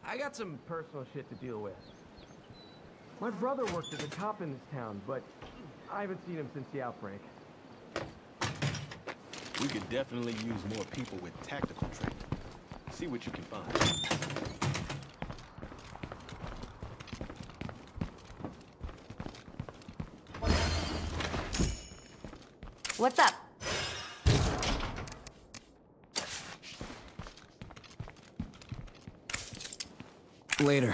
I got some personal shit to deal with. My brother worked as a cop in this town, but I haven't seen him since the outbreak. We could definitely use more people with tactical training. See what you can find. What's up? Later.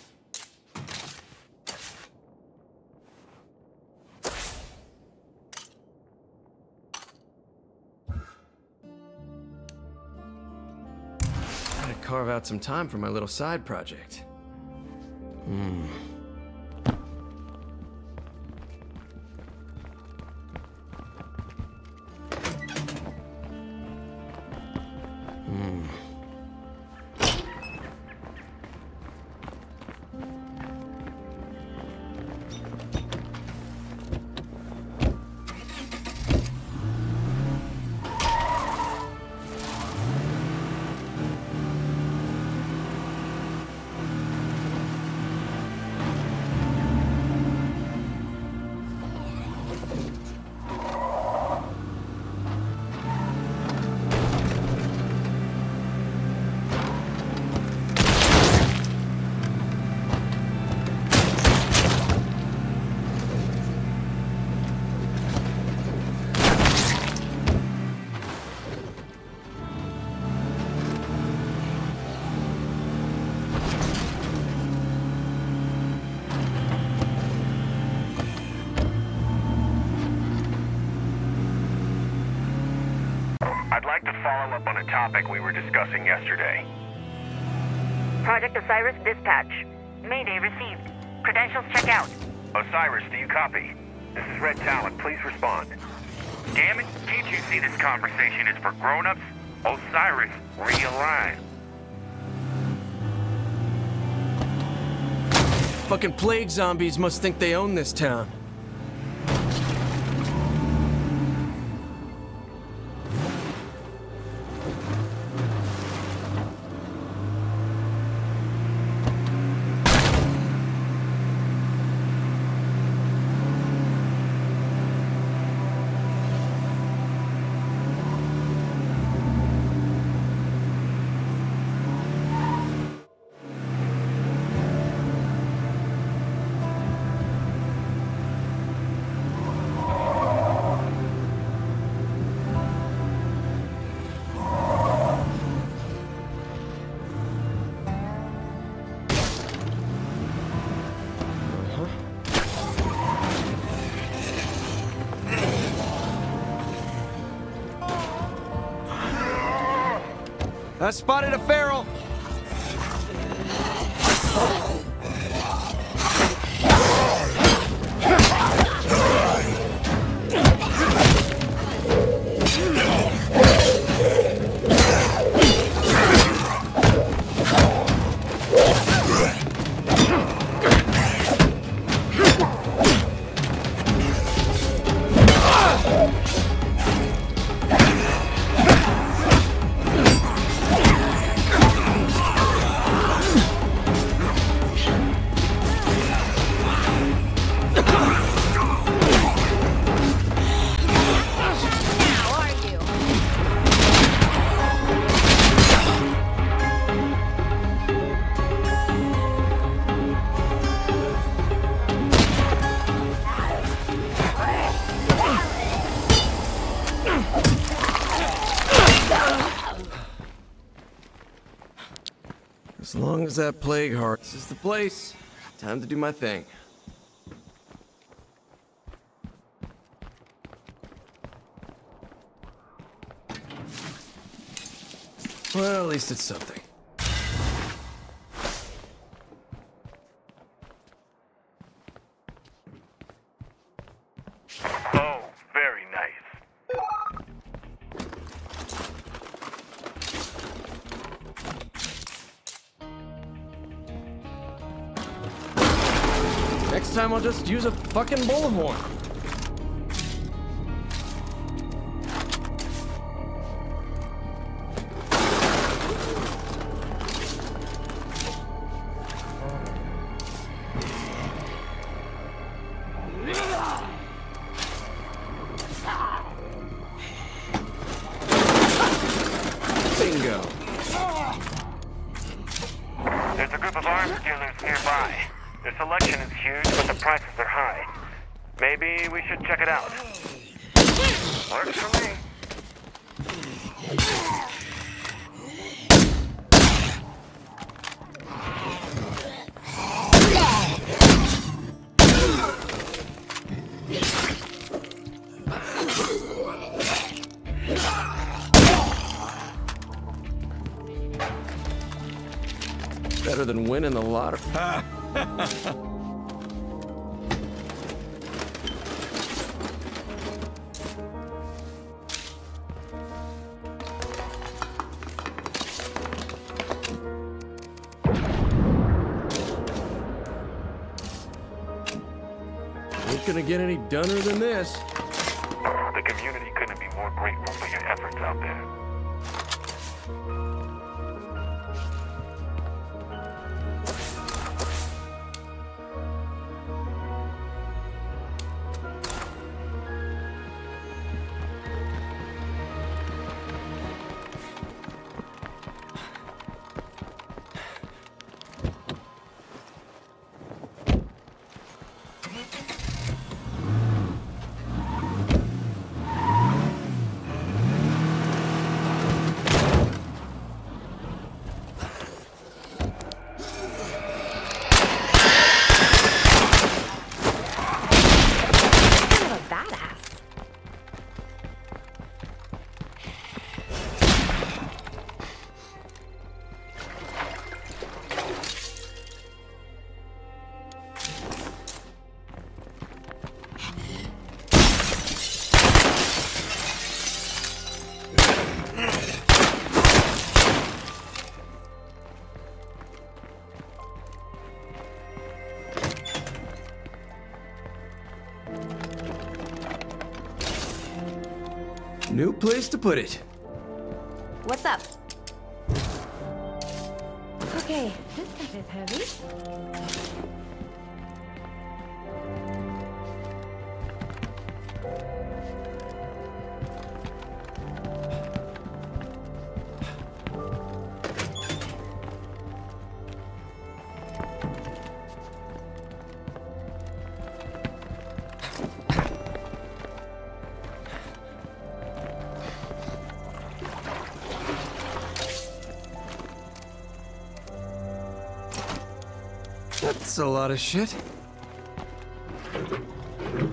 Gotta carve out some time for my little side project. I'd like to follow up on a topic we were discussing yesterday. Project Osiris dispatch. Mayday received. Credentials check out. Osiris, do you copy? This is Red Talon. Please respond. Damn it, can't you see this conversation is for grown-ups? Osiris, realign. Fucking plague zombies must think they own this town. I spotted a feral! As long as that plague heart is the place, time to do my thing. Well, at least it's something. Oh, very nice. Next time I'll just use a fucking bullhorn. arms dealers nearby. Their selection is huge, but the prices are high. Maybe we should check it out. Works for me. Better than winning the lottery. Ain't gonna get any dunner than this. The community couldn't be more grateful for your efforts out there. New place to put it. What's up? Okay, this stuff is heavy. That's a lot of shit.